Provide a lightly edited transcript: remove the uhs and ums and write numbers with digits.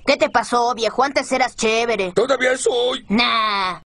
¿Qué te pasó, viejo? Antes eras chévere. Todavía soy. Nah.